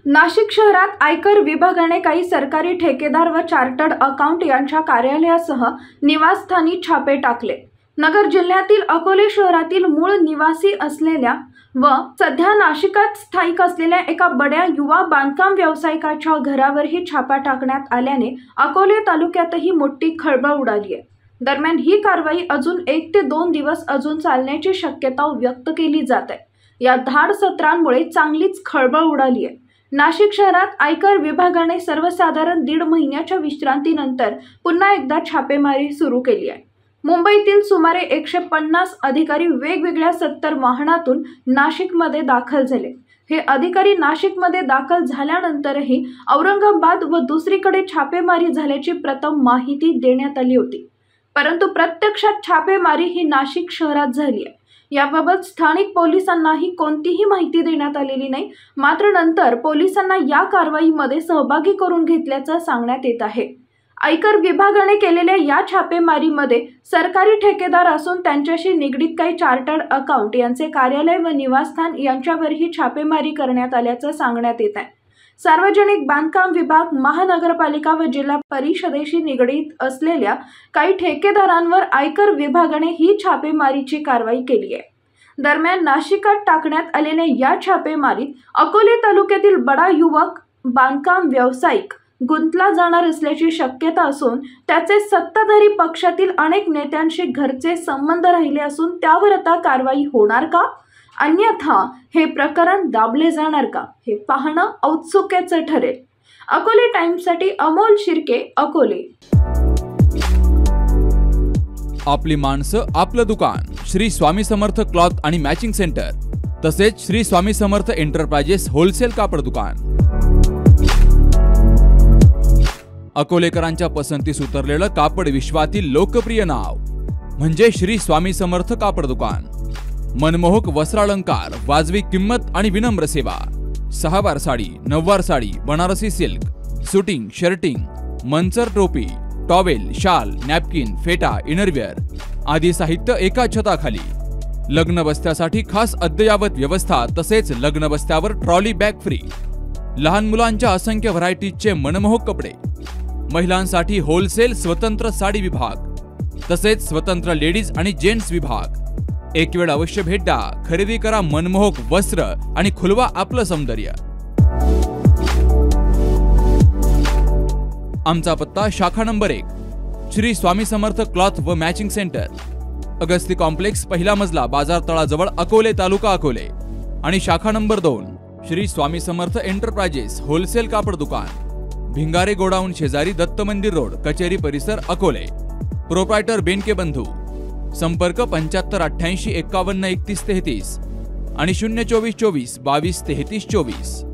नाशिक शहरात आयकर विभागाने काही सरकारी ठेकेदार व चार्टर्ड अकाउंट यांच्या कार्यालयासह निवासस्थानी छापे टाकले। नगर जिल्ह्यातील अकोले शहरातील मूळ निवासी असलेल्या व सध्या नाशिकात स्थायिक असलेल्या एका बड्या युवा बांधकाम व्यावसायिकाच्या घरावरही छापा टाकण्यात आल्याने अकोले तालुक्यातही मोठी खळबळ उडाली आहे। दरम्यान ही कारवाई अजून 1 ते 2 दिवस अजून चालण्याची शक्यता व्यक्त केली जात आहे। या धाड सत्रांमुळे चांगलीच खळबळ उडाली आहे। नाशिक शहरात आयकर विभागाने सर्वसाधारण 1.5 महिन्याच्या विश्रांतीनंतर पुन्हा एकदा छापेमारी सुरू केली आहे। मुंबईतील सुमारे 150 अधिकारी वेगवेगळ्या 70 वाहनातून नाशिकमध्ये दाखल झाले। हे अधिकारी नाशिकमध्ये दाखल झाल्यानंतरही औरंगाबाद व दुसरीकडे छापेमारी झाल्याची प्रथम माहिती देण्यात आली होती, परंतु प्रत्यक्षात छापेमारी ही नाशिक शहरात झाली आहे। याबाबत स्थानिक पोलिसांनाही कोणतीही माहिती देण्यात आलेली नाही। मात्र नंतर पोलिसांना या कारवाईमध्ये सहभागी करून घेतल्याचं सांगण्यात येत आहे। आयकर विभागाने केलेल्या या छापेमारीमध्ये सरकारी ठेकेदार असून त्यांच्याशी निगडीत काही चार्टर्ड अकाउंट यांचे कार्यालय व निवासस्थान यांच्यावरही छापेमारी करण्यात आल्याचं सांगण्यात येत आहे। सार्वजनिक बांधकाम विभाग, महानगरपालिका व जिल्हा परिषदेशी निगडीत असलेल्या काही ठेकेदारांवर आयकर विभागाने ही छापेमारीची कारवाई केली आहे। दरम्यान नाशिकात टाकण्यात आलेल्या या छापेमारीत अकोले तालुक्यातील बडा युवक बांधकाम व्यावसायिक गुंतला जाणार असल्याची शक्यता असून त्याचे सत्ताधारी पक्षातील अनेक नेत्यांशी घरचे संबंध राहिले असून त्यावर आता कारवाई होणार का, अन्यथा हे प्रकरण दाबले जाणार का, हे पाहणं औत्सुक्याचं ठरेल। अकोले टाइम्ससाठी अमोल शिर्के, अकोले। आपली माणसं, आपलं दुकान, श्री स्वामी समर्थ क्लॉथ आणि मॅचिंग सेंटर, तसेच श्री स्वामी समर्थ एंटरप्राइजेस होलसेल कापड दुकान। अकोलेकरांच्या पसंतीस उतरलेलं कापड विश्वातील लोकप्रिय नाव म्हणजे श्री स्वामी समर्थ कापड दुकान। मनमोहक वस्त्रालंकार, वाजवी किंमत आणि विनम्र सेवा। 6 वार साडी, 9 वार sari, Banarasi silk, suiting, shirting, Manchar टोपी, टॉवेल, शाल, नॅपकिन, फेटा, इनरवेअर आदी साहित्य एका छताखाली। लग्न बस्त्यासाठी खास अद्ययावत व्यवस्था, तसेच लग्न बस्त्यावर ट्रॉली बॅग फ्री। लहान मुलांच्या असंख्य व्हरायटीजचे मनमोहक कपडे। महिलांसाठी होलसेल स्वतंत्र साडी विभाग, तसेच स्वतंत्र लेडीज आणि जेंट्स विभाग। एक वेळ अवश्य भेट द्या, खरेदी करा मनमोहक वस्त्र आणि खुलवा आपलं सौंदर्य। आमचा पत्ता शाखा नंबर 1, श्री स्वामी समर्थ क्लॉथ व मॅचिंग सेंटर, अगस्ती कॉम्प्लेक्स, पहिला मजला, बाजार तळाजवळ, अकोले, तालुका अकोले। आणि शाखा number 2, Shri Swami Samarth enterprises wholesale कापड दुकान, भिंगारे गोडाऊन शेजारी, दत्त मंदिर रोड, कचेरी परिसर, अकोले। प्रोप्रायटर बेनके बंधू। संपर्क 75 88 51 31 33 आणि 024 24 22 33 24।